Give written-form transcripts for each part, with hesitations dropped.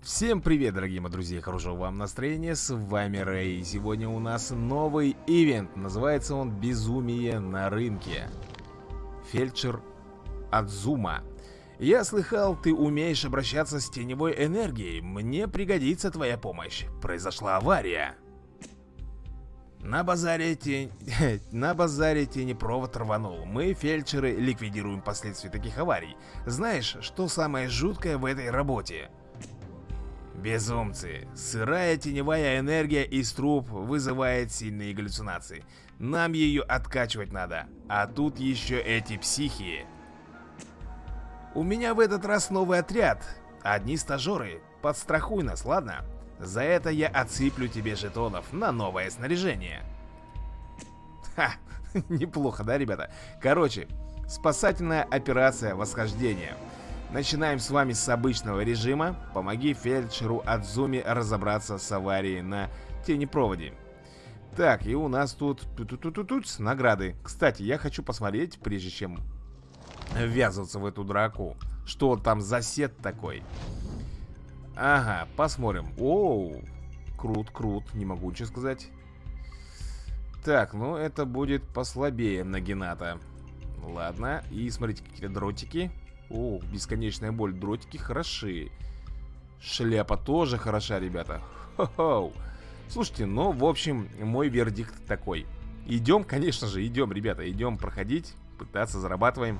Всем привет, дорогие мои друзья, хорошего вам настроения, с вами Рэй. Сегодня у нас новый ивент, называется он «Безумие на рынке». Фельдшер Адзума. Я слыхал, ты умеешь обращаться с теневой энергией, мне пригодится твоя помощь. Произошла авария. На базаре тенепровод рванул. Мы, фельдшеры, ликвидируем последствия таких аварий. Знаешь, что самое жуткое в этой работе? Безумцы. Сырая теневая энергия из труб вызывает сильные галлюцинации. Нам ее откачивать надо. А тут еще эти психи. У меня в этот раз новый отряд. Одни стажеры. Подстрахуй нас, ладно? За это я отсыплю тебе жетонов на новое снаряжение. Ха, неплохо, да, ребята? Короче, спасательная операция восхождения. Начинаем с вами с обычного режима. Помоги фельдшеру Адзуме разобраться с аварией на тенепроводе. Так, и у нас тут награды. Кстати, я хочу посмотреть, прежде чем ввязываться в эту драку, что там за сет такой. Ага, посмотрим. Оу, крут, не могу ничего сказать. Так, ну это будет послабее Нагината. Ладно, и смотрите, какие-то дротики. О, бесконечная боль, дротики хороши. Шляпа тоже хороша, ребята. Хо-хо. Слушайте, ну, в общем, мой вердикт такой. Идем, конечно же, идем, ребята, идем проходить, пытаться, зарабатываем.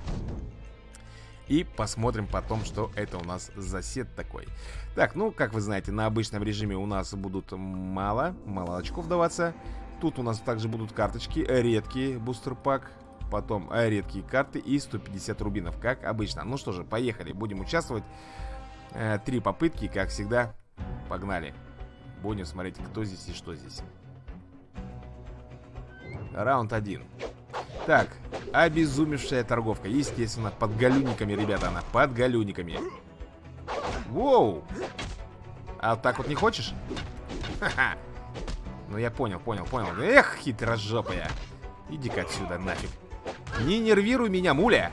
И посмотрим потом, что это у нас за сет такой. Так, ну, как вы знаете, на обычном режиме у нас будут мало очков даваться. Тут у нас также будут карточки, редкие бустер-пак. Потом редкие карты и 150 рубинов, как обычно. Ну что же, поехали, будем участвовать. 3 попытки, как всегда. Погнали. Будем смотреть, кто здесь и что здесь. Раунд 1. Так, обезумевшая торговка. Естественно, под галюниками, ребята, она под галюниками. Воу! А так вот не хочешь? Ха-ха. Ну я понял. Эх, хитрожопая. Иди-ка отсюда нафиг. Не нервируй меня, муля.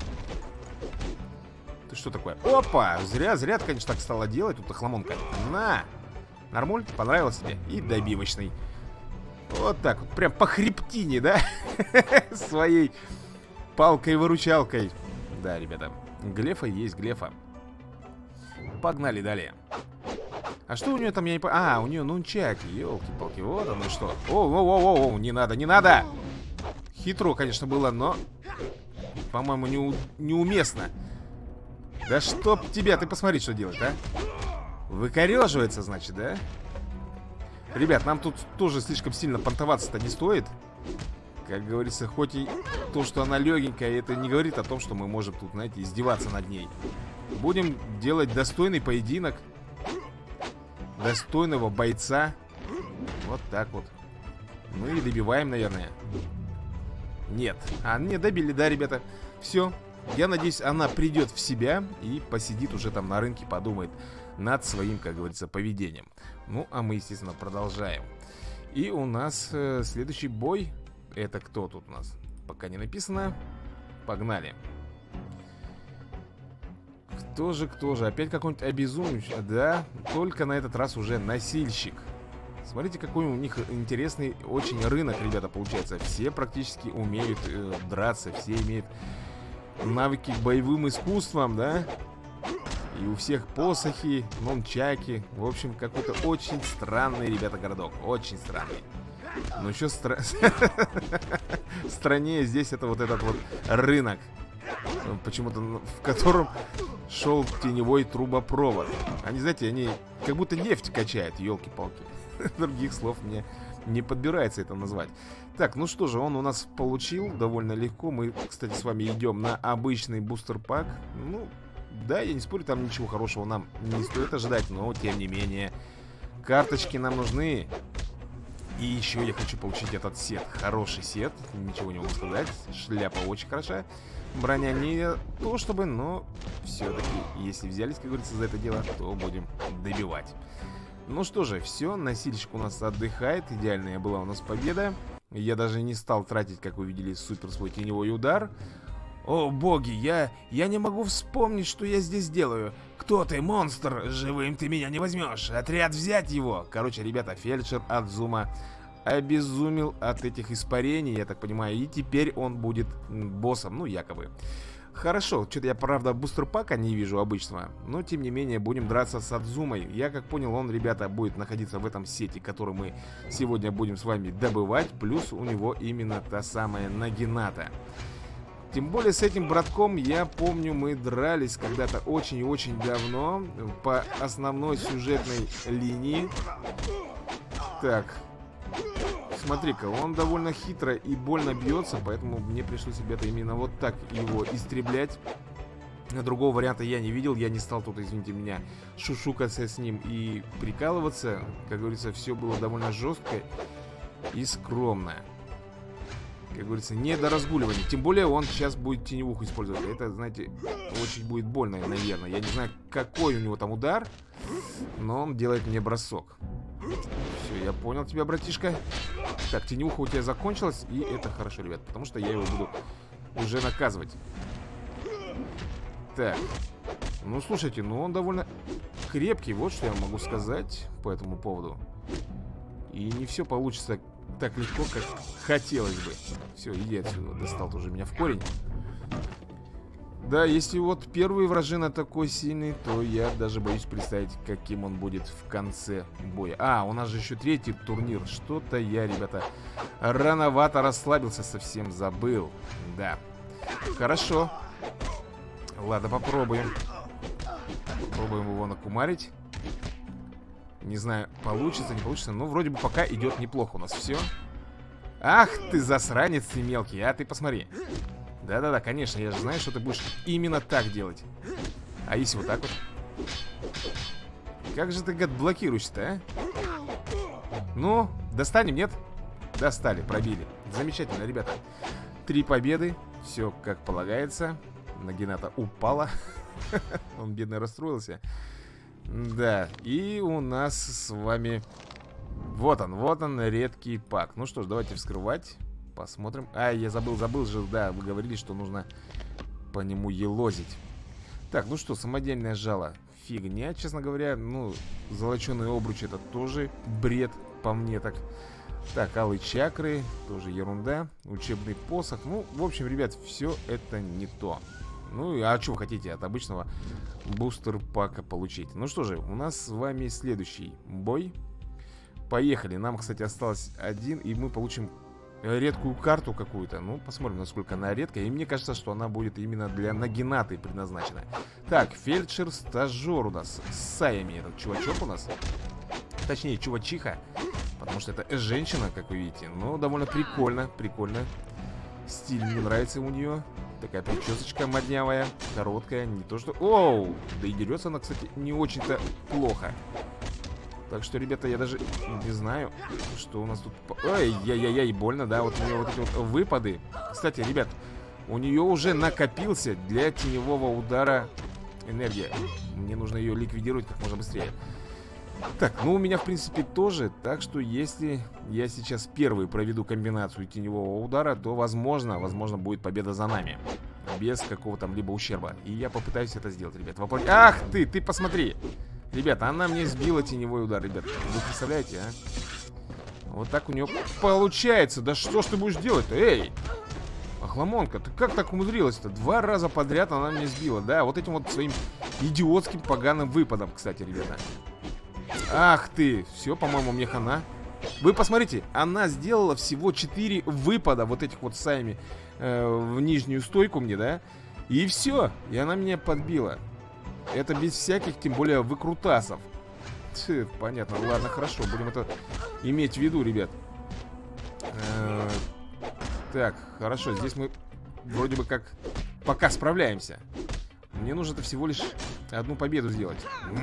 Ты что такое? Опа, зря ты, конечно, так стала делать. Тут охламонка. На. Нормуль, понравилось тебе? И добивочный. Вот так вот, прям по хребтине, да? Своей палкой-выручалкой. Да, ребята, глефа есть глефа. Погнали далее. А что у нее там, я не понимаю. А, у нее нунчаки, елки-палки. Вот оно что. О, не надо. Хитро, конечно, было, но, по-моему, неуместно. Да чтоб тебя, ты посмотри, что делать, а? Выкореживается, значит, да? Ребят, нам тут тоже слишком сильно понтоваться-то не стоит. Как говорится, хоть и то, что она легенькая, это не говорит о том, что мы можем тут, знаете, издеваться над ней. Будем делать достойный поединок. Достойного бойца. Вот так вот. Ну и добиваем, наверное. Нет, не добили, да, ребята. Все, я надеюсь, она придет в себя и посидит уже там на рынке, подумает над своим, как говорится, поведением. Ну, а мы, естественно, продолжаем. И у нас следующий бой. Это кто тут у нас? Пока не написано. Погнали. Кто же? Опять какой-нибудь обезумевший. Да, только на этот раз уже носильщик. Смотрите, какой у них интересный очень рынок, ребята, получается. Все практически умеют драться, все имеют навыки к боевым искусствам, да? И у всех посохи, нунчаки. В общем, какой-то очень странный, ребята, городок. Очень странный. Но еще страннее здесь это вот этот вот рынок. Почему-то в котором шел теневой трубопровод. Они, знаете, они как будто нефть качают, елки-палки. Других слов мне не подбирается это назвать. Так, ну что же, он у нас получил довольно легко. Мы, кстати, с вами идем на обычный бустер-пак. Ну, да, я не спорю, там ничего хорошего нам не стоит ожидать. Но, тем не менее, карточки нам нужны. И еще я хочу получить этот сет. Хороший сет, ничего не могу сказать. Шляпа очень хороша. Броня не то чтобы, но все-таки, если взялись, как говорится, за это дело, то будем добивать. Ну что же, все, носильщик у нас отдыхает. Идеальная была у нас победа. Я даже не стал тратить, как вы видели, супер свой теневой удар. О, боги, я не могу вспомнить, что я здесь делаю. Кто ты, монстр? Живым ты меня не возьмешь. Отряд взять его. Короче, ребята, фельдшер Адзума обезумел от этих испарений, я так понимаю. И теперь он будет боссом, ну, якобы. Хорошо, что-то я, правда, бустер-пака не вижу обычного. Но, тем не менее, будем драться с Адзумой. Я, как понял, он, ребята, будет находиться в этом сете, который мы сегодня будем с вами добывать. Плюс у него именно та самая Нагината. Тем более с этим братком, я помню, мы дрались когда-то очень и очень давно по основной сюжетной линии. Так, смотри-ка, он довольно хитро и больно бьется, поэтому мне пришлось, ребята, именно вот так его истреблять. Другого варианта я не видел, я не стал тут, извините меня, шушукаться с ним и прикалываться. Как говорится, все было довольно жестко и скромно. Как говорится, не до разгуливания. Тем более он сейчас будет теневуху использовать. Это, знаете, очень будет больно, наверное. Я не знаю, какой у него там удар, но он делает мне бросок. Все, я понял тебя, братишка. Так, теневуха у тебя закончилась. И это хорошо, ребят, потому что я его буду уже наказывать. Так. Ну, слушайте, ну он довольно крепкий. Вот что я могу сказать по этому поводу. И не все получится так легко, как хотелось бы. Все, иди отсюда. Достал тоже меня в корень. Да, если вот первый вражина такой сильный, то я даже боюсь представить, каким он будет в конце боя. А, у нас же еще третий турнир. Что-то я, ребята, рановато расслабился, совсем забыл. Да. Хорошо. Ладно, попробуем. Попробуем его накумарить. Не знаю, получится, не получится. Но вроде бы пока идет неплохо у нас все. Ах ты, засранец ты мелкий, а ты посмотри. Да-да-да, конечно, я же знаю, что ты будешь именно так делать. А если вот так вот? Как же ты, гад, блокируешься-то, а? Ну, достанем, нет? Достали, пробили. Замечательно, ребята. 3 победы, все как полагается. Нагината упала. Он, бедно, расстроился. Да, и у нас с вами... Вот он, редкий пак. Ну что ж, давайте вскрывать. Посмотрим. А, я забыл же, да, вы говорили, что нужно по нему елозить. Так, ну что, самодельное жало. Фигня, честно говоря. Ну, золоченый обруч — это тоже бред, по мне так. Так, алые чакры, тоже ерунда. Учебный посох. Ну, в общем, ребят, все это не то. Ну, а что вы хотите от обычного бустер-пака получить? Ну что же, у нас с вами следующий бой. Поехали. Нам, кстати, осталось один, и мы получим редкую карту какую-то. Ну, посмотрим, насколько она редкая. И мне кажется, что она будет именно для Нагинаты предназначена. Так, фельдшер-стажер у нас. Саями этот чувачок у нас. Точнее, чувачиха. Потому что это женщина, как вы видите. Но довольно прикольно, прикольно. Стиль мне нравится у нее. Такая причесочка моднявая, короткая, не то что... Оу! Да и дерется она, кстати, не очень-то плохо. Так что, ребята, я даже не знаю, что у нас тут... Ой, яй-яй-яй, больно, да, вот у нее вот эти вот выпады. Кстати, ребят, у нее уже накопился для теневого удара энергия. Мне нужно ее ликвидировать как можно быстрее. Так, ну у меня, в принципе, тоже. Так что, если я сейчас первый проведу комбинацию теневого удара, то, возможно, будет победа за нами. Без какого-то либо ущерба. И я попытаюсь это сделать, ребят. Ах ты посмотри! Ребята, она мне сбила теневой удар, ребят. Вы представляете, а? Вот так у нее получается. Да что ж ты будешь делать-то? Эй! Охламонка, ты как так умудрилась-то? 2 раза подряд она мне сбила. Да, вот этим вот своим идиотским поганым выпадом, кстати, ребята. Ах ты! Все, по-моему, мне хана. Вы посмотрите, она сделала всего 4 выпада вот этих вот Саями в нижнюю стойку мне, да? И все, и она меня подбила. Это без всяких, тем более, выкрутасов. Понятно, ладно, хорошо, будем это иметь в виду, ребят. Так, хорошо, здесь мы вроде бы как пока справляемся. Мне нужно-то всего лишь 1 победу сделать.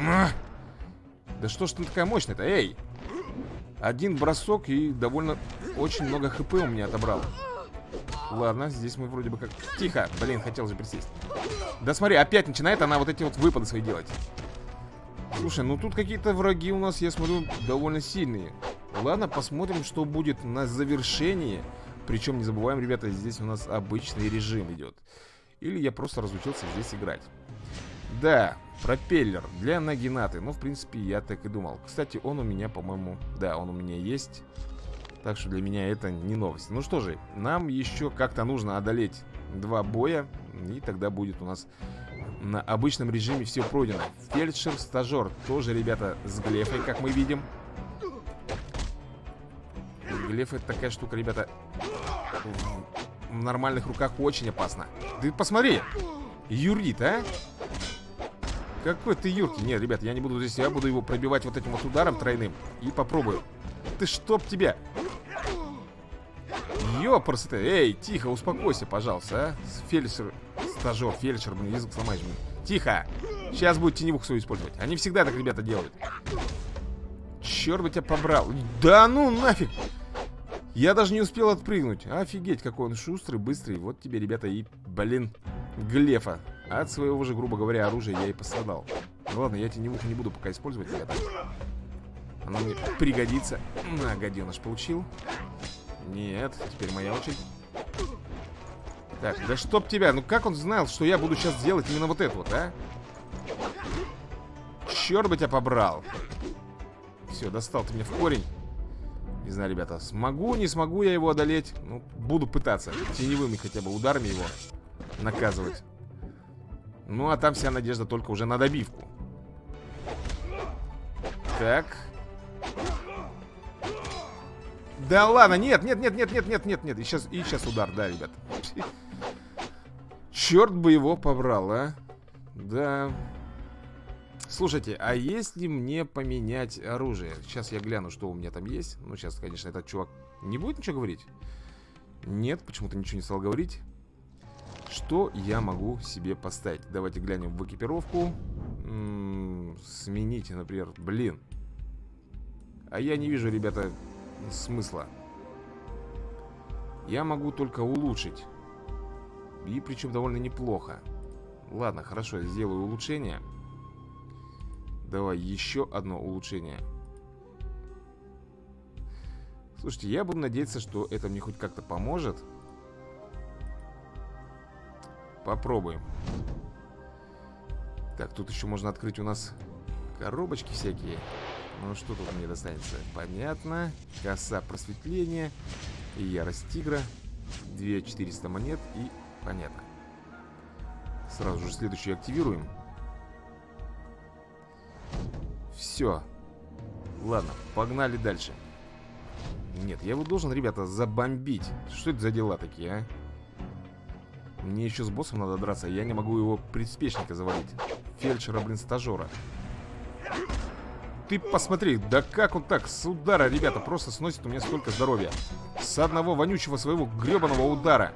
Да что ж ты такая мощная-то, эй! 1 бросок и довольно очень много хп у меня отобрал. Ладно, здесь мы вроде бы как... Тихо, блин, хотел же присесть. Да смотри, опять начинает она вот эти вот выпады свои делать. Слушай, ну тут какие-то враги у нас, я смотрю, довольно сильные. Ладно, посмотрим, что будет на завершении. Причем не забываем, ребята, здесь у нас обычный режим идет. или я просто разучился здесь играть. Да, пропеллер для Нагинаты. Ну, в принципе, я так и думал. Кстати, он у меня, по-моему... Да, он у меня есть. Так что для меня это не новость. Ну что же, нам еще как-то нужно одолеть 2 боя. И тогда будет у нас на обычном режиме все пройдено. Фельдшер-стажер тоже, ребята, с глефой, как мы видим. Глеф — это такая штука, ребята, в нормальных руках очень опасно. Ты посмотри, юрит, а? Какой ты юркий. Нет, ребят, я не буду здесь, я буду его пробивать вот этим вот ударом тройным. И попробую. Ты чтоб тебя. Ёпрст ты. Эй, тихо, успокойся, пожалуйста, а? Фельдшер, стажер, фельдшер, блин, язык сломаешь, блин. Тихо. Сейчас будет теневуху свою использовать. Они всегда так, ребята, делают. Черт бы тебя побрал. Да ну нафиг. Я даже не успел отпрыгнуть. Офигеть, какой он шустрый, быстрый. Вот тебе, ребята, и, блин, глефа. От своего же, грубо говоря, оружия я и пострадал. Ну ладно, я теневуху не буду пока использовать, ребята. Она мне пригодится. На, гаденыш, получил. Нет, теперь моя очередь. Так, да чтоб тебя. Ну как он знал, что я буду сейчас делать именно вот это вот, а? Черт бы тебя побрал. Все, достал ты меня в корень. Не знаю, ребята, смогу, не смогу я его одолеть. Ну, буду пытаться теневыми хотя бы ударами его наказывать. Ну, а там вся надежда только уже на добивку. Так. Да ладно, нет. И сейчас удар, да, ребят. Черт бы его побрал, а. Да. Слушайте, а если мне поменять оружие? Сейчас я гляну, что у меня там есть. Ну, сейчас, конечно, этот чувак не будет ничего говорить. Нет, почему-то ничего не стал говорить. Что я могу себе поставить? Давайте глянем в экипировку. Сменить, например. Блин. А я не вижу, ребята, смысла. Я могу только улучшить. И причем довольно неплохо. Ладно, хорошо, я сделаю улучшение. Давай еще одно улучшение. Слушайте, я буду надеяться, что это мне хоть как-то поможет. Попробуем. Так, тут еще можно открыть у нас коробочки всякие. Ну, что тут мне достанется? Понятно. Коса просветления. И ярость тигра. 2400 монет. И понятно. Сразу же следующую активируем. Все. Ладно, погнали дальше. Нет, я его должен, ребята, забомбить. Что это за дела такие, а? Мне еще с боссом надо драться. Я не могу его приспешника завалить. Фельдшера, блин, стажера. Ты посмотри, да как он так с удара, ребята, просто сносит у меня столько здоровья. С одного вонючего своего гребаного удара.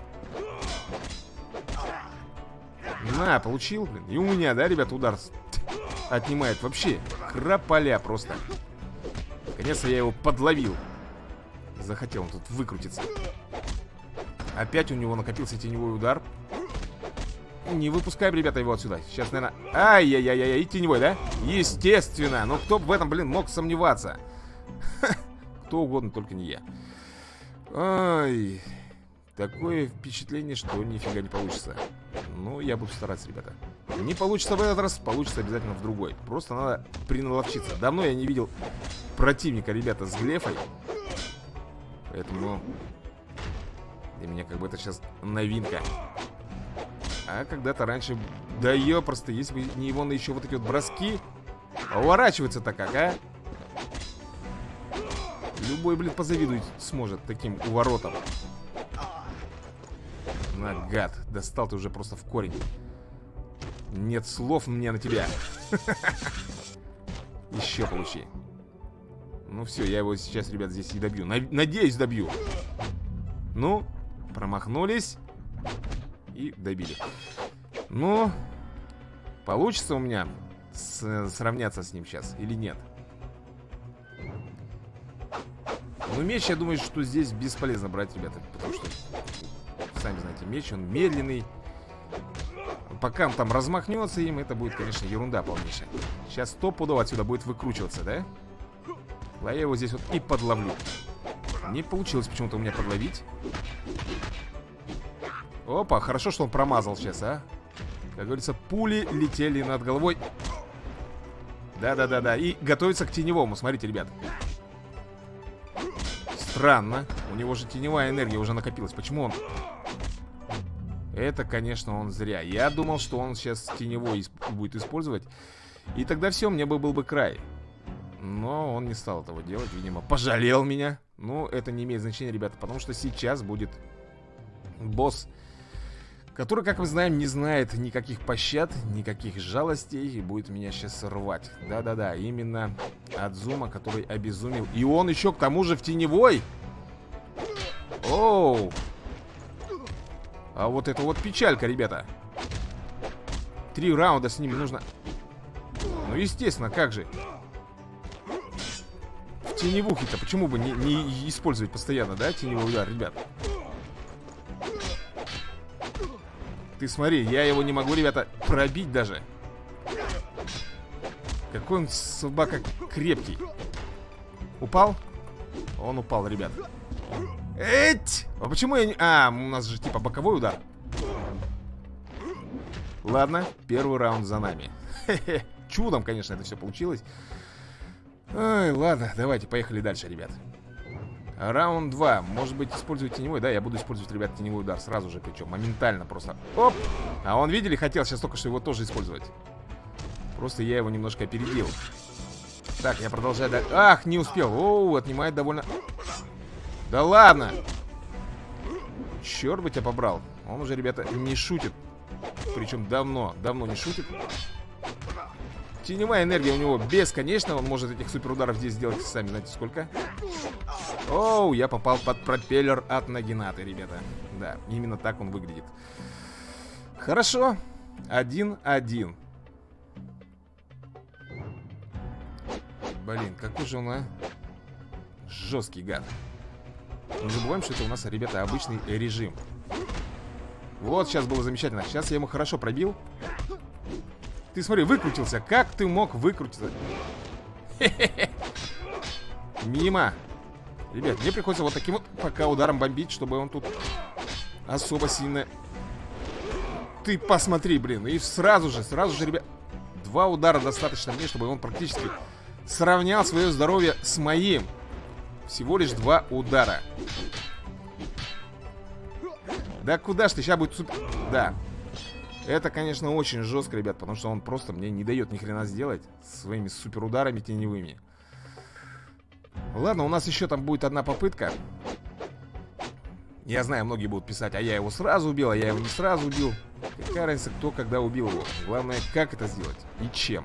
На, получил, блин. И у меня, да, ребята, удар отнимает вообще крополя просто. Наконец-то я его подловил. Захотел он тут выкрутиться. Опять у него накопился теневой удар. Не выпускаем, ребята, его отсюда. Сейчас, наверное... Ай-яй-яй-яй, и теневой, да? Естественно. Но кто бы в этом, блин, мог сомневаться? Кто угодно, только не я. Ай... Такое впечатление, что нифига не получится. Ну, я буду стараться, ребята. Не получится в этот раз, получится обязательно в другой. Просто надо приналовчиться. Давно я не видел противника, ребята, с глефой. Поэтому для меня как бы это сейчас новинка. А когда-то раньше... Да ёпросто, если бы не его на еще вот эти вот броски. Уворачивается-то как, а? Любой, блин, позавидует сможет таким уворотом. На, гад, достал ты уже просто в корень. Нет слов мне на тебя. Еще получи. Ну все, я его сейчас, ребят, здесь и добью. Надеюсь, добью. Ну, промахнулись. И добили. Ну, получится у меня сравняться с ним сейчас или нет? Ну, меч, я думаю, что здесь бесполезно брать, ребята. Потому что, сами знаете, меч, он медленный. Пока он там размахнется им, это будет, конечно, ерунда полнейшая. Сейчас стопудово отсюда будет выкручиваться, да? А я его здесь вот и подловлю. Не получилось почему-то у меня подловить. Опа, хорошо, что он промазал сейчас, а. Как говорится, пули летели над головой. Да-да-да-да. И готовится к теневому, смотрите, ребят. Странно. У него же теневая энергия уже накопилась. Почему он... Это, конечно, он зря. Я думал, что он сейчас теневой будет использовать. И тогда все, мне был бы край. Но он не стал этого делать, видимо. Пожалел меня. Ну, это не имеет значения, ребята. Потому что сейчас будет босс, который, как мы знаем, не знает никаких пощад, никаких жалостей. И будет меня сейчас рвать. Да-да-да, именно Адзума, который обезумел. И он еще к тому же в теневой. Оу. А вот это вот печалька, ребята. 3 раунда с ними нужно. Ну, естественно, как же. В теневухе-то почему бы не использовать постоянно, да, теневой удар, ребят? Ты смотри, я его не могу, ребята, пробить даже. Какой он, собака, крепкий. Упал? Он упал, ребят. Эть! А почему я не... А, у нас же типа боковой удар. Ладно, первый раунд за нами. Хе-хе. Чудом, конечно, это все получилось. Ой, ладно, давайте, поехали дальше, ребят. Раунд 2. Может быть, использовать теневой? Да, я буду использовать, ребят, теневой удар сразу же, причем моментально просто. Оп! А он, видели, хотел сейчас только что его тоже использовать. Просто я его немножко опередил. Так, я продолжаю. Ах, не успел. Оу, отнимает довольно... Да ладно! Черт бы тебя побрал. Он уже, ребята, не шутит. Причем давно не шутит. Теневая энергия у него бесконечна. Он может этих суперударов здесь сделать сами, знаете, сколько? Оу, я попал под пропеллер от Нагинаты, ребята. Да, именно так он выглядит. Хорошо. 1-1. Блин, какой же он, а? Жесткий гад. Не забываем, что это у нас, ребята, обычный режим. Вот, сейчас было замечательно. Сейчас я ему хорошо пробил. Ты смотри, выкрутился. Как ты мог выкрутиться? Хе-хе-хе. Мимо. Ребят, мне приходится вот таким вот пока ударом бомбить, чтобы он тут особо сильно... Ты посмотри, блин. И сразу же, ребят, 2 удара достаточно мне, чтобы он практически сравнял свое здоровье с моим. Всего лишь 2 удара. Да куда ж ты? Сейчас будет супер... Да. Это, конечно, очень жестко, ребят, потому что он просто мне не дает ни хрена сделать своими суперударами теневыми. Ладно, у нас еще там будет одна попытка. Я знаю, многие будут писать, а я его сразу убил, а я его не сразу убил. Какая разница, кто когда убил его? Главное, как это сделать и чем.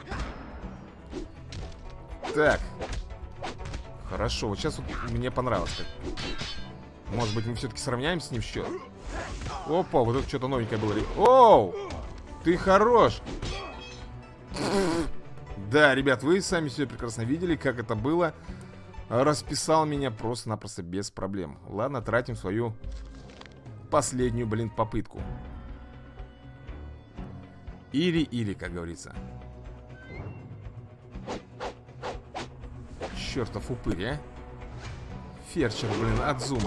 Так. Хорошо, вот сейчас вот мне понравилось. Может быть, мы все-таки сравняем с ним счет. Опа, вот это что-то новенькое было. Оу! Ты хорош! Да, ребят, вы сами все прекрасно видели, как это было. Расписал меня просто-напросто без проблем. Ладно, тратим свою последнюю, блин, попытку. Или, как говорится. Чертов упырь, а? Ферчер, блин, Адзума.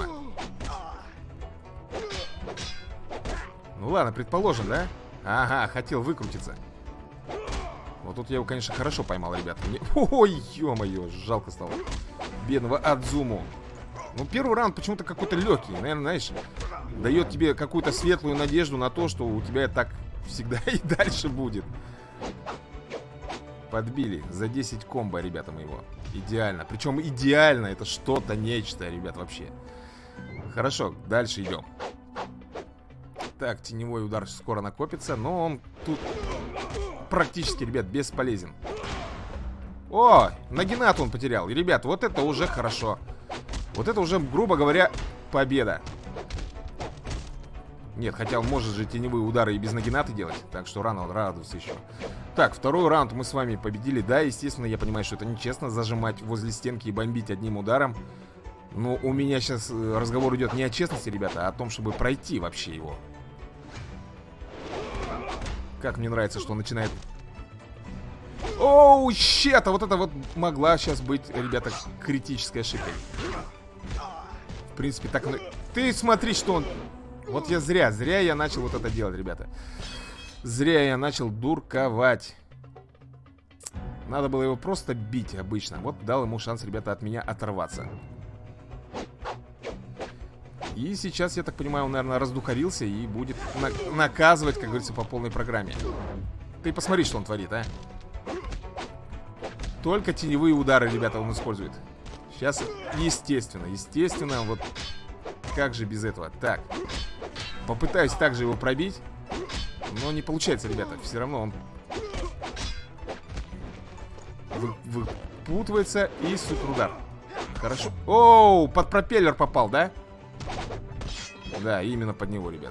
Ну ладно, предположим, да? Ага, хотел выкрутиться. Вот тут я его, конечно, хорошо поймал, ребята. Мне... Ой, ё-моё, жалко стало бедного Адзуму. Ну, первый раунд почему-то какой-то легкий. Наверное, знаешь, дает тебе какую-то светлую надежду на то, что у тебя так всегда и дальше будет. Подбили за 10 комбо, ребята, моего. Идеально. Причем идеально. Это что-то, нечто, ребят, вообще. Хорошо, дальше идем. Так, теневой удар скоро накопится. Но он тут практически, ребят, бесполезен. О, Нагинату он потерял. И, ребят, вот это уже хорошо. Вот это уже, грубо говоря, победа. Нет, хотя он может же теневые удары и без Нагинаты делать. Так что рано радоваться еще. Так, второй раунд мы с вами победили. Да, естественно, я понимаю, что это нечестно зажимать возле стенки и бомбить одним ударом. Но у меня сейчас разговор идет не о честности, ребята, а о том, чтобы пройти вообще его. Как мне нравится, что он начинает... Оу, щет! А вот это вот могла сейчас быть, ребята, критической ошибкой. В принципе, так... Ты смотри, что он... Вот я зря я начал вот это делать, ребята. Зря я начал дурковать. Надо было его просто бить обычно. Вот дал ему шанс, ребята, от меня оторваться. И сейчас, я так понимаю, он, наверное, раздухарился и будет наказывать, как говорится, по полной программе. Ты посмотри, что он творит, а. Только теневые удары, ребята, он использует. Сейчас, естественно, вот как же без этого. Так, попытаюсь также его пробить. Но не получается, ребята. Все равно он выпутывается. И суперудар. Хорошо. Оу, под пропеллер попал, да? Да, именно под него, ребят.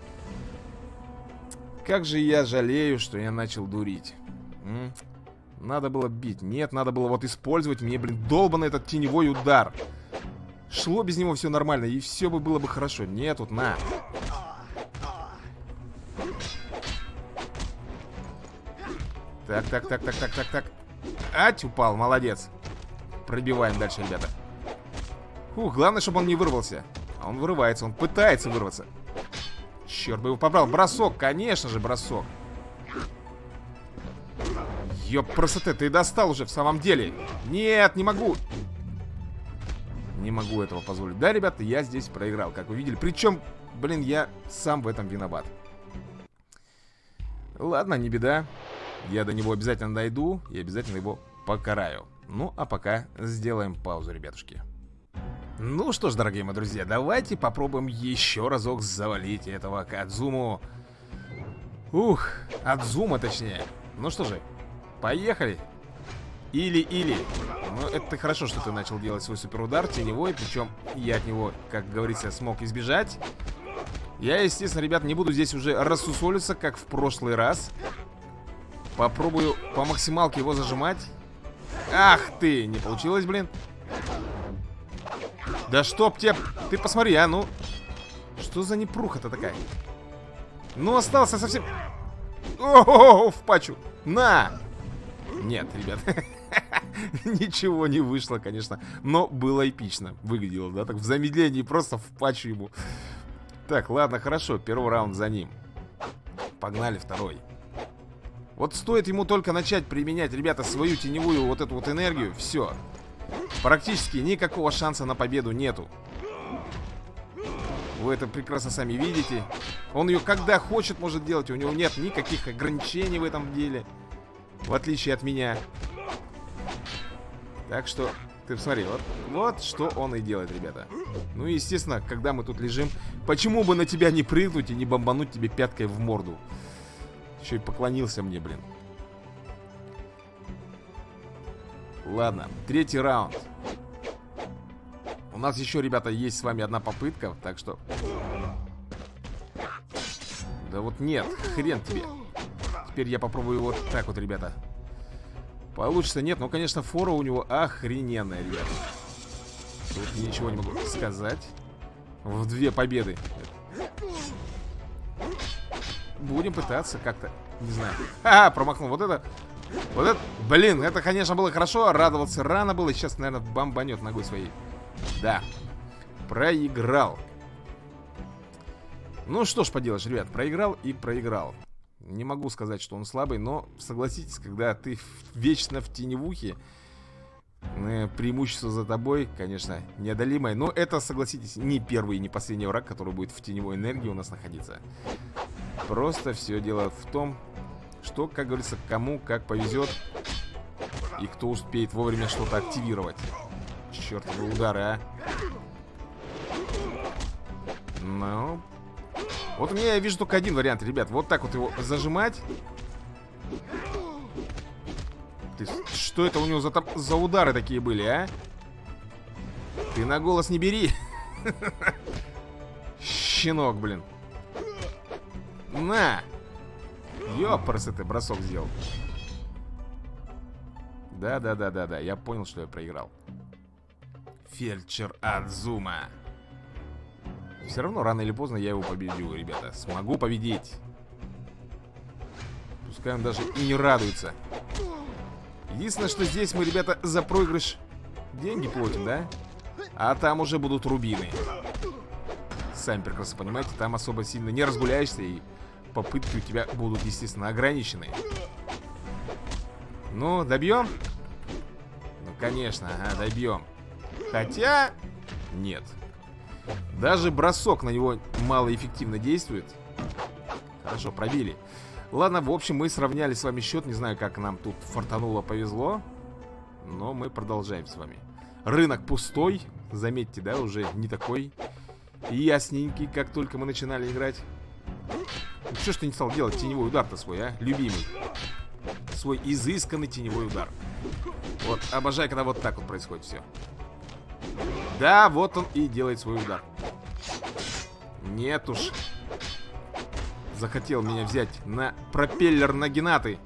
Как же я жалею, что я начал дурить. Надо было бить. Нет, надо было вот использовать мне, блин, долбанный этот теневой удар. Шло без него все нормально, и все бы было бы хорошо. Нет, тут на. Так. Ать, упал, молодец. Пробиваем дальше, ребята. Фух, главное, чтобы он не вырвался. А он вырывается, он пытается вырваться. Черт бы его побрал. Бросок, конечно же, бросок. Ёпрст, ты достал уже в самом деле. Нет, не могу. Не могу этого позволить. Да, ребята, я здесь проиграл, как вы видели. Причем, блин, я сам в этом виноват. Ладно, не беда. Я до него обязательно дойду и обязательно его покараю. Ну, а пока сделаем паузу, ребятушки. Ну что ж, дорогие мои друзья, давайте попробуем еще разок завалить этого Адзуму. Ух, Адзума точнее. Ну что же, поехали. Или. Ну, это хорошо, что ты начал делать свой суперудар теневой. Причем я от него, как говорится, смог избежать. Я, естественно, ребят, не буду здесь уже рассусолиться, как в прошлый раз. Попробую по максималке его зажимать. Ах ты, не получилось, блин. Да чтоб тебе... Ты посмотри, а, ну. Что за непруха-то такая? Ну, остался совсем... О-о-о, в пачу. На! Нет, ребят. Ничего не вышло, конечно. Но было эпично. Выглядело, да, так в замедлении. Просто в пачу ему. Так, ладно, хорошо. Первый раунд за ним. Погнали второй. Вот стоит ему только начать применять, ребята, свою теневую вот эту вот энергию. Все. Практически никакого шанса на победу нету. Вы это прекрасно сами видите. Он ее когда хочет может делать. У него нет никаких ограничений в этом деле. В отличие от меня. Так что, ты посмотри, вот что он и делает, ребята. Ну и естественно, когда мы тут лежим, почему бы на тебя не прыгнуть и не бомбануть тебе пяткой в морду? Еще и поклонился мне, блин. Ладно, третий раунд. У нас еще, ребята, есть с вами одна попытка. Так что... Да вот нет, хрен тебе. Теперь я попробую вот так вот, ребята. Получится, нет, но, конечно, фора у него охрененная, ребята. Тут ничего не могу сказать. В 2 победы. Будем пытаться как-то, не знаю. Промахнул, вот это, блин, это, конечно, было хорошо. Радоваться рано было, сейчас, наверное, бомбанет ногой своей. Да, проиграл. Ну что ж поделаешь, ребят, проиграл и проиграл. Не могу сказать, что он слабый, но согласитесь, когда ты вечно в теневухе, преимущество за тобой, конечно, неодолимое. Но это, согласитесь, не первый и не последний враг, который будет в теневой энергии у нас находиться. Просто все дело в том, что, как говорится, кому как повезет и кто успеет вовремя что-то активировать. Чертовы удары, а. Ну, вот у меня, я вижу только один вариант, ребят. Вот так вот его зажимать. Что это у него за удары такие были, а? Ты на голос не бери. Щенок, блин. На! Ёпрст, ты бросок сделал. Да, я понял, что я проиграл. Фельдшер Адзума. Все равно, рано или поздно я его победю, ребята. Смогу победить. Пускай он даже и не радуется. Единственное, что здесь мы, ребята, за проигрыш деньги платим, да? А там уже будут рубины. сами прекрасно понимаете, там особо сильно не разгуляешься, и попытки у тебя будут, естественно, ограничены. Ну, добьем? Ну, конечно, ага, добьем. Хотя... Нет. Даже бросок на него малоэффективно действует. Хорошо, пробили. Ладно, в общем, мы сравняли с вами счет. Не знаю, как нам тут фартануло, повезло. Но мы продолжаем с вами. Рынок пустой. Заметьте, да, уже не такой ясненький, как только мы начинали играть. Ну, что ж ты не стал делать теневой удар-то свой, а? Любимый. Свой изысканный теневой удар. Вот, обожаю, когда вот так вот происходит все. Да, вот он и делает свой удар. Нет уж. Захотел меня взять на пропеллер Нагинаты.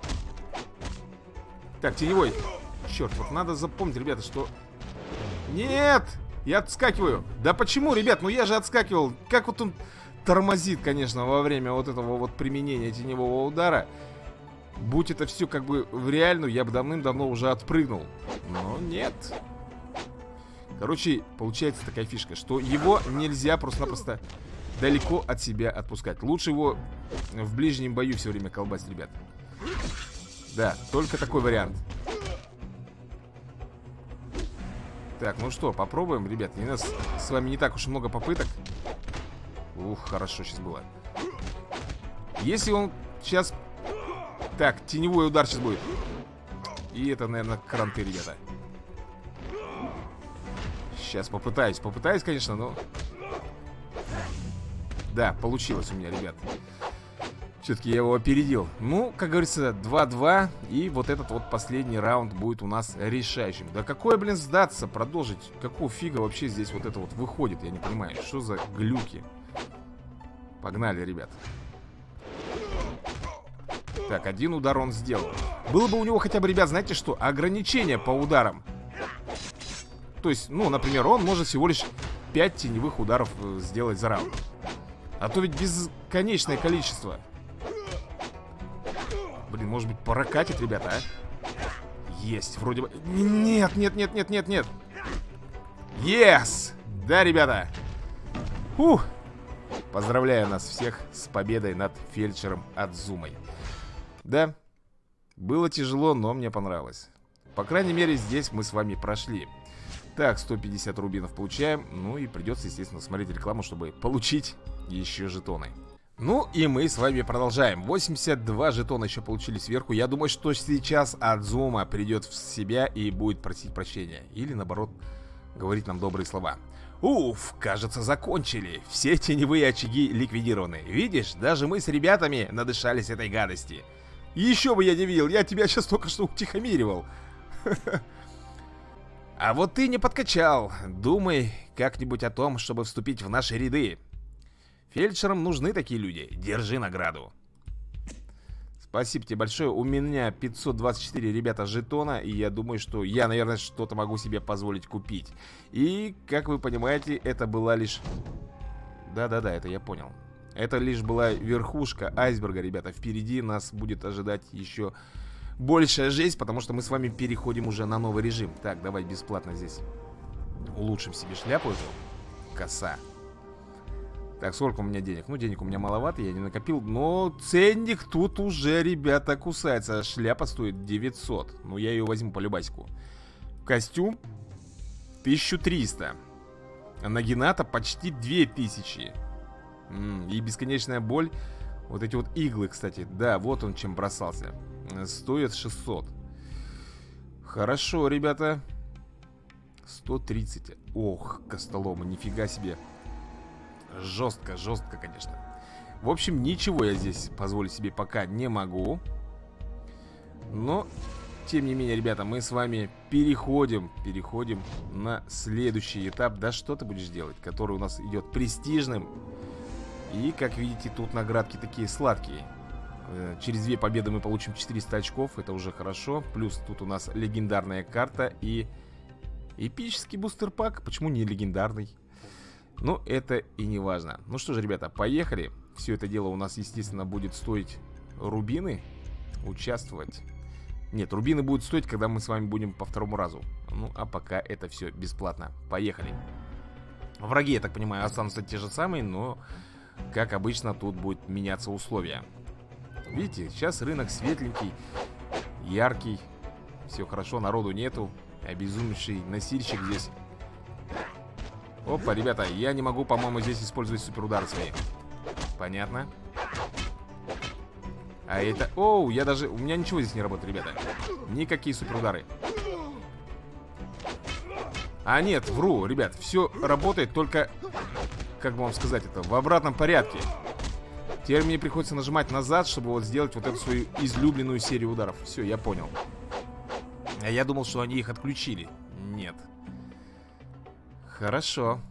Так, теневой. Черт, вот надо запомнить, ребята, что... Нет! Я отскакиваю. Да почему, ребят? Ну я же отскакивал. Как вот он тормозит, конечно, во время вот этого вот применения теневого удара. Будь это все как бы в реальную, я бы давным-давно уже отпрыгнул. Но нет. Короче, получается такая фишка, что его нельзя просто-напросто далеко от себя отпускать. Лучше его в ближнем бою все время колбасить, ребят. Да, только такой вариант. Так, ну что, попробуем, ребят. У нас с вами не так уж и много попыток. Ух, хорошо сейчас было. Если он сейчас... Так, теневой удар сейчас будет. И это, наверное, кранты, ребята. Сейчас попытаюсь, конечно, но... Да, получилось у меня, ребят. Все-таки я его опередил. Ну, как говорится, 2-2. И вот этот вот последний раунд будет у нас решающим. Да какое, блин, сдаться, продолжить? Какого фига вообще здесь вот это вот выходит? Я не понимаю, что за глюки? Погнали, ребят. Так, один удар он сделал. Было бы у него хотя бы, ребят, знаете что? Ограничение по ударам. То есть, ну, например, он может всего лишь 5 теневых ударов сделать за раунд. А то ведь бесконечное количество. Блин, может быть, прокатит, ребята, а? Есть, вроде бы. Нет, нет, нет, нет, нет, нет. Yes! Да, ребята. Фух. Поздравляю нас всех с победой над фельдшером Адзумой. Да, было тяжело, но мне понравилось. По крайней мере, здесь мы с вами прошли. Так, 150 рубинов получаем. Ну и придется, естественно, смотреть рекламу, чтобы получить еще жетоны. Ну и мы с вами продолжаем. 82 жетона еще получили сверху. Я думаю, что сейчас Адзума придет в себя и будет просить прощения. Или, наоборот, говорить нам добрые слова. Уф, кажется, закончили. Все теневые очаги ликвидированы. Видишь, даже мы с ребятами надышались этой гадости. Еще бы я не видел, я тебя сейчас только что утихомиривал. А вот ты не подкачал. Думай как-нибудь о том, чтобы вступить в наши ряды. Фельдшерам нужны такие люди. Держи награду. Спасибо тебе большое. У меня 524, ребята, жетона. И я думаю, что я, наверное, что-то могу себе позволить купить. И, как вы понимаете, это была лишь... Да-да-да, это я понял. Это лишь была верхушка айсберга, ребята. Впереди нас будет ожидать еще большая жесть, потому что мы с вами переходим уже на новый режим. Так, давай бесплатно здесь улучшим себе шляпу эту. Коса. Так, сколько у меня денег? Ну, денег у меня маловато, я не накопил. Но ценник тут уже, ребята, кусается. Шляпа стоит 900. Ну, я ее возьму по любасику. Костюм 1300. Нагината почти 2000. И бесконечная боль. Вот эти вот иглы, кстати. Да, вот он чем бросался. Стоит 600. Хорошо, ребята. 130. Ох, костолома, нифига себе. Жестко, жестко, конечно. В общем, ничего я здесь позволить себе пока не могу. Но, тем не менее, ребята, мы с вами переходим на следующий этап. Да что ты будешь делать? Который у нас идет престижным. И, как видите, тут наградки такие сладкие. Через 2 победы мы получим 400 очков. Это уже хорошо. Плюс тут у нас легендарная карта и эпический бустер-пак. Почему не легендарный? Но это и не важно. Ну что же, ребята, поехали. Все это дело у нас, естественно, будет стоить рубины. Участвовать. Нет, рубины будут стоить, когда мы с вами будем по второму разу. Ну, а пока это все бесплатно. Поехали. Враги, я так понимаю, останутся те же самые, но, как обычно, тут будут меняться условия. Видите, сейчас рынок светленький, яркий. Все хорошо, народу нету. Обезумевший носильщик здесь. Опа, ребята, я не могу, по-моему, здесь использовать суперудары свои. Понятно. А это... Оу, я даже... У меня ничего здесь не работает, ребята. Никакие суперудары. А нет, вру, ребят. Все работает только... Как бы вам сказать это? В обратном порядке. Теперь мне приходится нажимать назад, чтобы вот сделать вот эту свою излюбленную серию ударов. Все, я понял. А я думал, что они их отключили. Нет. Хорошо.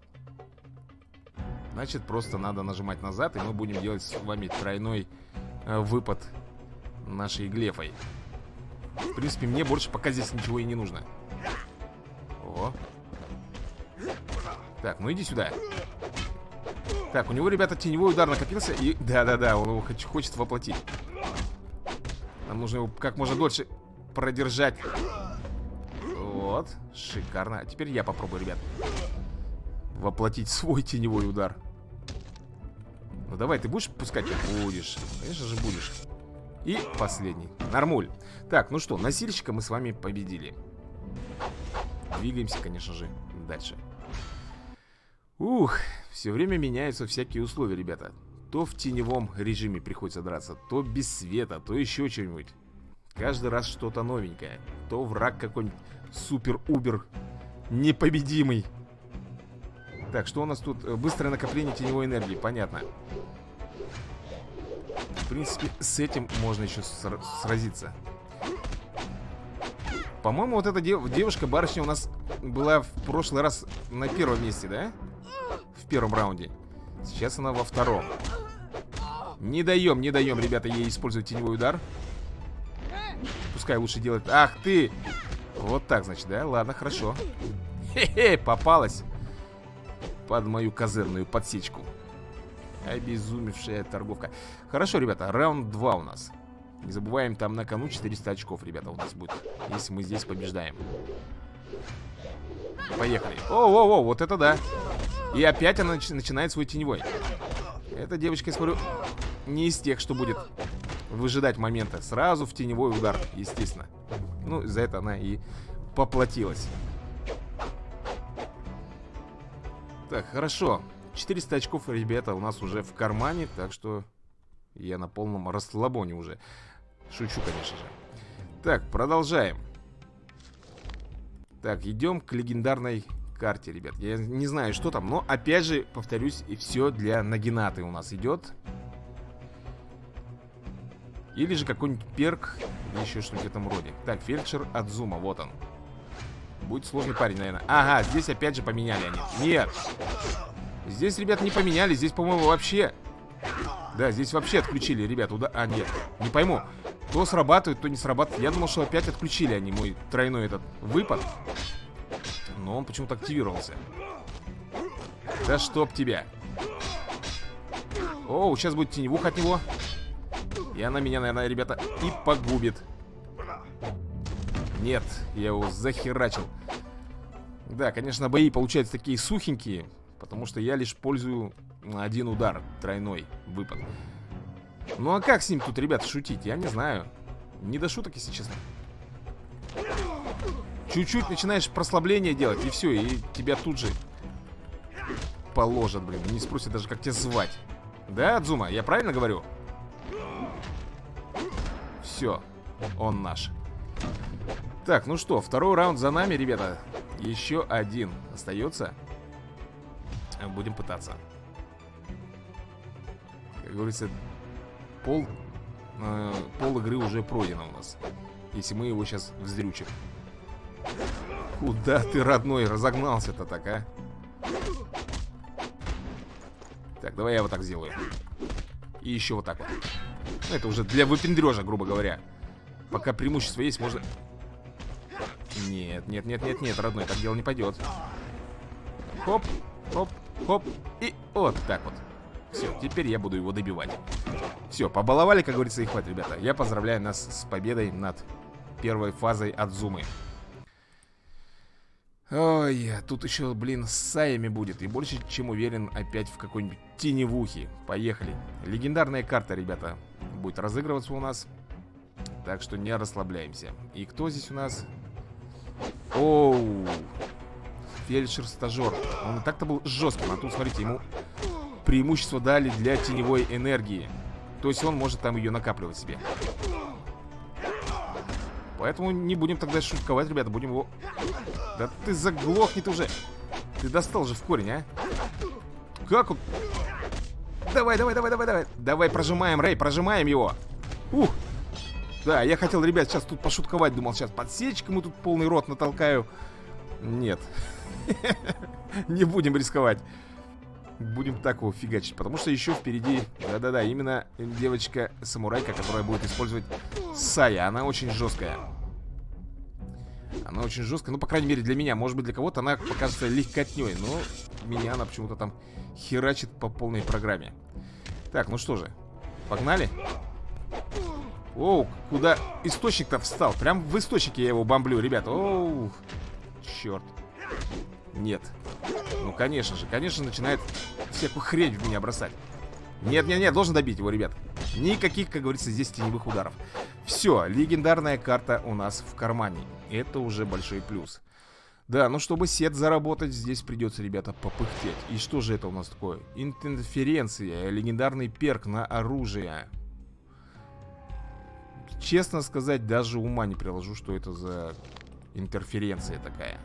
Значит, просто надо нажимать назад, и мы будем делать с вами тройной выпад нашей глефой. В принципе, мне больше пока здесь ничего и не нужно. О. Так, ну иди сюда. Так, у него, ребята, теневой удар накопился. И да-да-да, он его хочет воплотить. Нам нужно его как можно дольше продержать. Вот, шикарно. А теперь я попробую, ребят, воплотить свой теневой удар. Ну давай, ты будешь пускать? Будешь, конечно же будешь. И последний, нормуль. Так, ну что, носильщика мы с вами победили. Двигаемся, конечно же, дальше. Ух, все время меняются всякие условия, ребята. То в теневом режиме приходится драться, то без света, то еще что-нибудь. Каждый раз что-то новенькое. То враг какой-нибудь супер-убер непобедимый. Так, что у нас тут? Быстрое накопление теневой энергии, понятно. В принципе, с этим можно еще сразиться. По-моему, вот эта девушка-барышня у нас была в прошлый раз на первом месте, да? В первом раунде. Сейчас она во втором. Не даем, ребята, ей использовать теневой удар. Пускай лучше делает. Ах ты! Вот так, значит, да? Ладно, хорошо. Хе-хе, попалась под мою козырную подсечку. Обезумевшая торговка. Хорошо, ребята, раунд 2 у нас. Не забываем, там на кону 400 очков, ребята, у нас будет, если мы здесь побеждаем. Поехали. О-о-о, вот это да. И опять она начинает свой теневой. Эта девочка, я смотрю, не из тех, что будет выжидать момента. Сразу в теневой удар, естественно. Ну, за это она и поплатилась. Так, хорошо. 400 очков, ребята, у нас уже в кармане. Так что я на полном расслабоне уже. Шучу, конечно же. Так, продолжаем. Так, идем к легендарной карте, ребят. Я не знаю, что там, но опять же, повторюсь, и все для Нагинаты у нас идет. Или же какой-нибудь перк, или еще что-нибудь в этом роде. Так, фельдшер Адзума, вот он. Будет сложный парень, наверное. Ага, здесь опять же поменяли они. Нет. Здесь, ребят, не поменяли. Здесь, по-моему, вообще... Да, здесь вообще отключили, ребят. А, нет, не пойму. То срабатывает, то не срабатывает. Я думал, что опять отключили они мой тройной этот выпад. Но он почему-то активировался. Да чтоб тебя. О, сейчас будет теневуха от него. И она меня, наверное, ребята, и погубит. Нет, я его захерачил. Да, конечно, бои получаются такие сухенькие, потому что я лишь пользую один удар, тройной выпад. Ну а как с ним тут, ребята, шутить? Я не знаю. Не до шуток, если честно. Чуть-чуть начинаешь прослабление делать, и все, и тебя тут же положат, блин. Не спросят даже, как тебя звать. Да, Адзума, я правильно говорю? Все, он наш. Так, ну что, второй раунд за нами, ребята. Еще один остается. Будем пытаться. Как говорится, пол игры уже пройдено у нас. Если мы его сейчас вздрючим. Куда ты, родной, разогнался-то так, а? Так, давай я вот так сделаю. И еще вот так вот. Ну, это уже для выпендрежа, грубо говоря. Пока преимущество есть, можно... Нет, нет, нет, нет, нет, родной, так дело не пойдет. Хоп, хоп, хоп. И вот так вот. Все, теперь я буду его добивать. Все, побаловали, как говорится, и хватит, ребята. Я поздравляю нас с победой над первой фазой Адзумы. Ой, тут еще, блин, с саями будет. И больше, чем уверен, опять в какой-нибудь теневухе. Поехали. Легендарная карта, ребята, будет разыгрываться у нас. Так что не расслабляемся. И кто здесь у нас? Оу, фельдшер-стажер. Он и так-то был жестким. А тут, смотрите, ему преимущество дали для теневой энергии. То есть он может там ее накапливать себе. Поэтому не будем тогда шутковать, ребята. Будем его... Да ты заглохни ты уже. Ты достал же в корень, а? Как он? Давай, давай, давай, давай, давай. Давай, прожимаем, Рэй, прожимаем его. Ух. Да, я хотел, ребят, сейчас тут пошутковать. Думал, сейчас подсечка, ему тут полный рот натолкаю. Нет. Не будем рисковать. Будем так его фигачить. Потому что еще впереди, да-да-да, именно девочка-самурайка, которая будет использовать Сая. Она очень жесткая. Она очень жесткая, ну, по крайней мере, для меня. Может быть, для кого-то она покажется легкотней. Но меня она почему-то там херачит по полной программе. Так, ну что же, погнали. Оу, куда источник-то встал? Прям в источнике я его бомблю, ребята. Оу, черт. Нет. Ну, конечно же, начинает всякую хрень в меня бросать. Нет, должен добить его, ребят. Никаких, как говорится, здесь теневых ударов. Все, легендарная карта у нас в кармане. Это уже большой плюс. Да, ну чтобы сет заработать, здесь придется, ребята, попыхтеть. И что же это у нас такое? Интерференция, легендарный перк на оружие. Честно сказать, даже ума не приложу, что это за интерференция такая.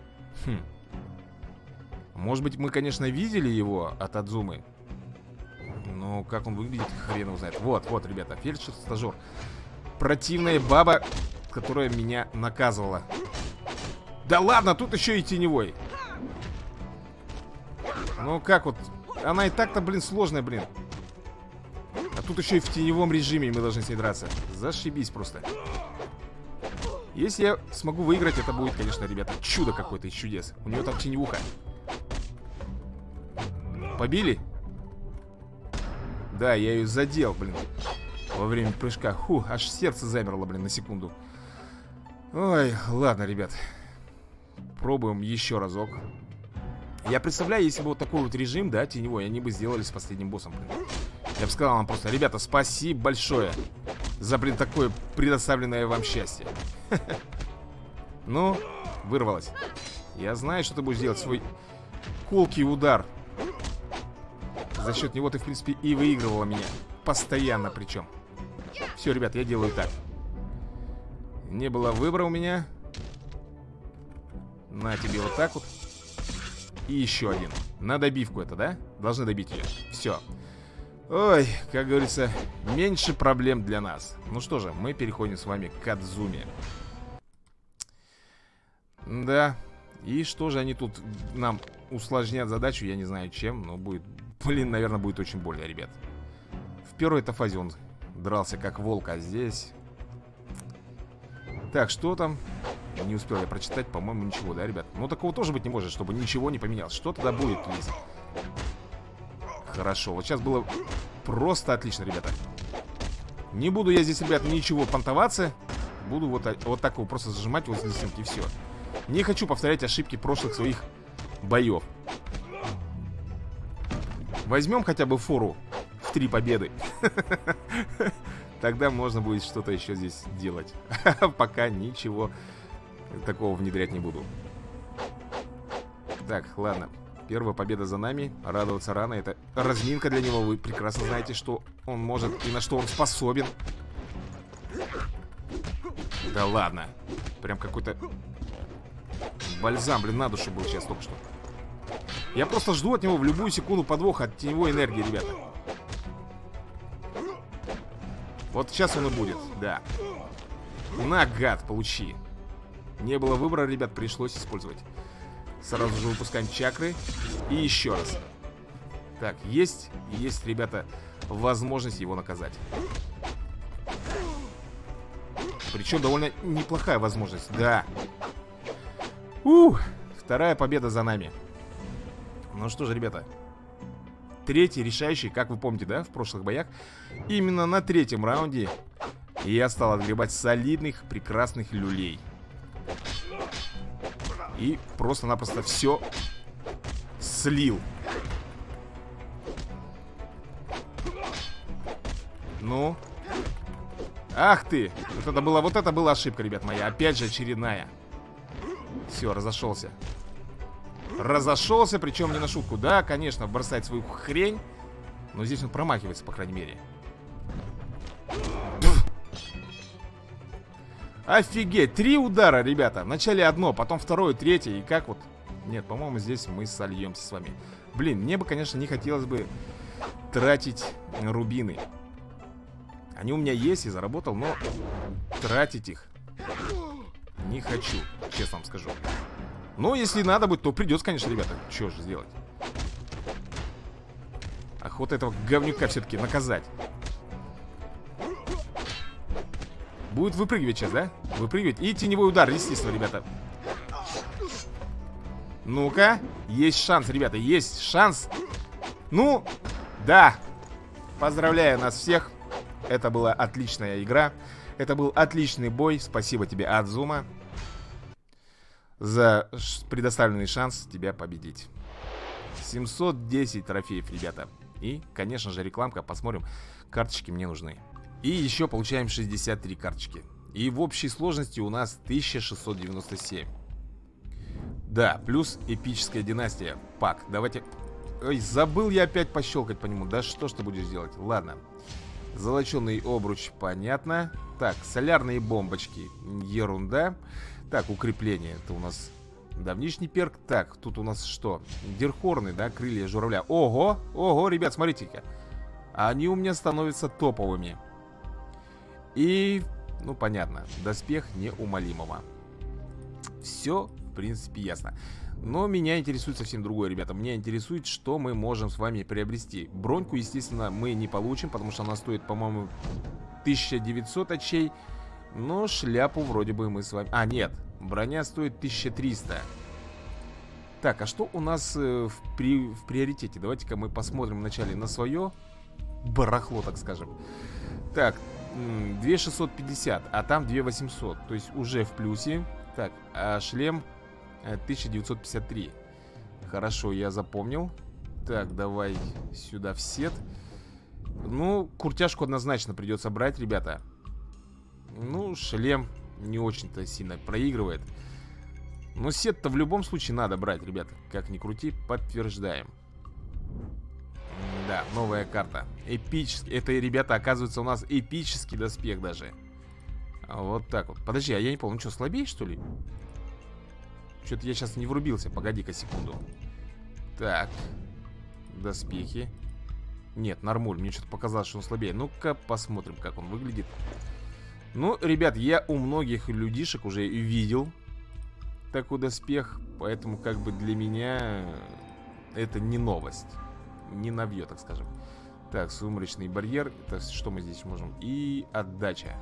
Может быть, мы, конечно, видели его от Адзумы. Но как он выглядит, хрен его знает. Вот, ребята, фельдшер-стажер. Противная баба, которая меня наказывала. Да ладно, тут еще и теневой. Ну как вот. Она и так-то, блин, сложная, блин. А тут еще и в теневом режиме мы должны с ней драться. Зашибись просто. Если я смогу выиграть, это будет, конечно, ребята, чудо какое-то из чудес. У нее там теневуха. Побили? Да, я ее задел, блин, во время прыжка. Фу, аж сердце замерло, блин, на секунду. Ой, ладно, ребят. Пробуем еще разок. Я представляю, если бы вот такой вот режим, да, теневой, они бы сделали с последним боссом, блин. Я бы сказал вам просто: ребята, спасибо большое за, блин, такое предоставленное вам счастье. Ну, вырвалось. Я знаю, что ты будешь делать свой колкий удар. За счет него ты, в принципе, и выигрывала меня. Постоянно причем. Все, ребят, я делаю так. Не было выбора у меня. На тебе вот так вот. И еще один. На добивку это, да? Должны добить ее. Все. Ой, как говорится, меньше проблем для нас. Ну что же, мы переходим с вами к Адзуме. Да. И что же они тут нам усложнят задачу, я не знаю чем, но будет... Блин, наверное, будет очень больно, ребят. В первой-то фазе он дрался как волк, а здесь... Так, что там? Не успел я прочитать, по-моему, ничего, да, ребят? Ну, такого тоже быть не может, чтобы ничего не поменялось. Что тогда будет, плиз? Хорошо, вот сейчас было просто отлично, ребята. Не буду я здесь, ребят, ничего понтоваться. Буду вот так его просто зажимать возле стенки, и все. Не хочу повторять ошибки прошлых своих боев. Возьмем хотя бы фору в 3 победы. Тогда можно будет что-то еще здесь делать. Пока ничего такого внедрять не буду. Так, ладно. Первая победа за нами. Радоваться рано. Это разминка для него. Вы прекрасно знаете, что он может и на что он способен. Да ладно. Прям какой-то бальзам, блин, на душу был сейчас только что. Я просто жду от него в любую секунду подвоха от теневой энергии, ребята. Вот сейчас он и будет, да. На, гад, получи. Не было выбора, ребят, пришлось использовать. Сразу же выпускаем чакры. И еще раз. Так, есть, ребята, возможность его наказать. Причем довольно неплохая возможность, да. Вторая победа за нами. Ну что же, ребята, третий решающий, как вы помните, да, в прошлых боях. Именно на 3-м раунде я стал отгребать солидных, прекрасных люлей. И просто-напросто все слил. Ну. Ах ты! Вот это была ошибка, ребят моя. Опять же очередная. Все, разошелся. Разошелся, причем не на шутку. Да, конечно, бросает свою хрень. Но здесь он промахивается, по крайней мере. Офигеть, 3 удара, ребята. Вначале одно, потом второе, третье. И как вот... Нет, по-моему, здесь мы сольемся с вами. Блин, мне бы, конечно, не хотелось бы тратить рубины. Они у меня есть, и заработал, но тратить их не хочу, честно вам скажу. Но если надо будет, то придется, конечно, ребята. Что же сделать? Охота этого говнюка все-таки наказать. Будет выпрыгивать сейчас, да? Выпрыгивать. И теневой удар, естественно, ребята. Ну-ка. Есть шанс, ребята, есть шанс. Ну, да. Поздравляю нас всех. Это была отличная игра. Это был отличный бой. Спасибо тебе, Адзума, за предоставленный шанс тебя победить. 710 трофеев, ребята. И, конечно же, рекламка. Посмотрим. Карточки мне нужны. И еще получаем 63 карточки. И в общей сложности у нас 1697. Да, плюс эпическая династия. Пак, давайте... Ой, забыл я опять пощелкать по нему. Да что ж ты будешь делать? Ладно. Золоченый обруч, понятно. Так, солярные бомбочки. Ерунда. Так, укрепление. Это у нас давнишний перк. Так, тут у нас что? Дирхорны, да? Крылья журавля. Ого! Ого, ребят, смотрите-ка. Они у меня становятся топовыми. И, ну, понятно. Доспех неумолимого. Все, в принципе, ясно. Но меня интересует совсем другое, ребята. Меня интересует, что мы можем с вами приобрести. Броньку, естественно, мы не получим, потому что она стоит, по-моему, 1900 очей. Но шляпу вроде бы мы с вами... А, нет, броня стоит 1300. Так, а что у нас в приоритете? Давайте-ка мы посмотрим вначале на свое барахло, так скажем. Так, 2650, а там 2800. То есть уже в плюсе. Так, а шлем 1953. Хорошо, я запомнил. Так, давай сюда в сет. Ну, куртяжку однозначно придется брать, ребята. Ну, шлем не очень-то сильно проигрывает. Но сет-то в любом случае надо брать, ребята. Как ни крути, подтверждаем. Да, новая карта. Эпический. Это, ребята, оказывается, у нас эпический доспех даже. Вот так вот. Подожди, а я не помню, что, слабее, что ли? Что-то я сейчас не врубился. Погоди-ка секунду. Так. Доспехи. Нет, нормуль. Мне что-то показалось, что он слабее. Ну-ка, посмотрим, как он выглядит. Ну, ребят, я у многих людишек уже видел такой доспех. Поэтому, как бы, для меня это не новость. Не новье, так скажем. Так, сумрачный барьер. Это что мы здесь можем? И отдача.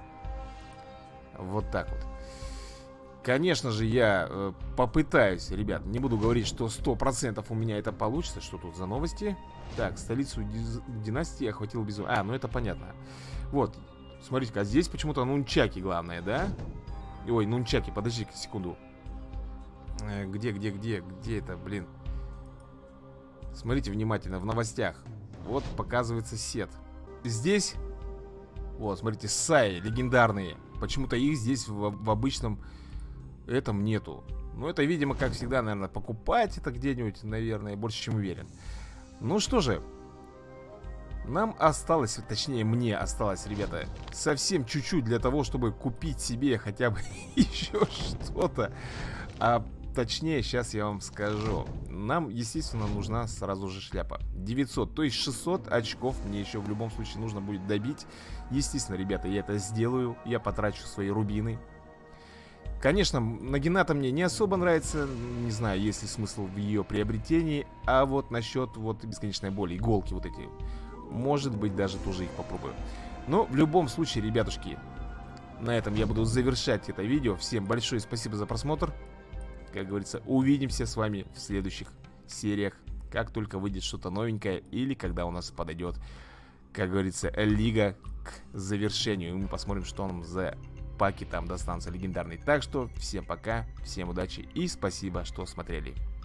Вот так вот. Конечно же, я попытаюсь, ребят. Не буду говорить, что 100% у меня это получится. Что тут за новости? Так, столицу династии охватил безумие. А, ну это понятно. Вот, смотрите-ка, здесь почему-то нунчаки главное, да? Ой, нунчаки, подожди-ка секунду. Где это, блин? Смотрите внимательно, в новостях. Вот показывается сет. Здесь, вот, смотрите, саи легендарные. Почему-то их здесь в обычном этом нету. Ну, это, видимо, как всегда, наверное, покупать это где-нибудь, наверное, больше, чем уверен. Ну что же, нам осталось, точнее, мне осталось, ребята, совсем чуть-чуть для того, чтобы купить себе хотя бы еще что-то. А точнее, сейчас я вам скажу. Нам, естественно, нужна сразу же шляпа. 900, то есть 600 очков мне еще в любом случае нужно будет добить. Естественно, ребята, я это сделаю. Я потрачу свои рубины. Конечно, Нагината мне не особо нравится. Не знаю, есть ли смысл в ее приобретении. А вот насчет вот бесконечной боли, иголки вот эти, может быть, даже тоже их попробую. Но в любом случае, ребятушки, на этом я буду завершать это видео. Всем большое спасибо за просмотр. Как говорится, увидимся с вами в следующих сериях, как только выйдет что-то новенькое или когда у нас подойдет, как говорится, лига к завершению. И мы посмотрим, что нам за паки там достанутся легендарные. Так что всем пока, всем удачи и спасибо, что смотрели.